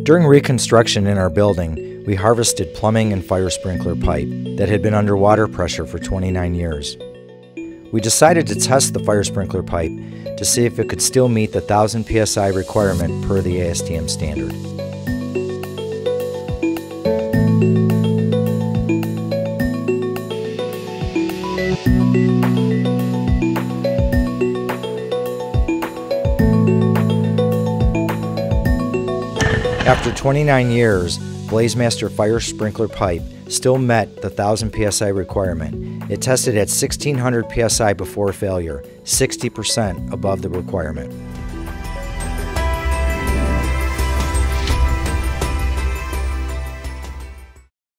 During reconstruction in our building, we harvested plumbing and fire sprinkler pipe that had been under water pressure for 29 years. We decided to test the fire sprinkler pipe to see if it could still meet the 1000 psi requirement per the ASTM standard. After 29 years, BlazeMaster Fire Sprinkler Pipe still met the 1000 psi requirement. It tested at 1600 psi before failure, 60% above the requirement.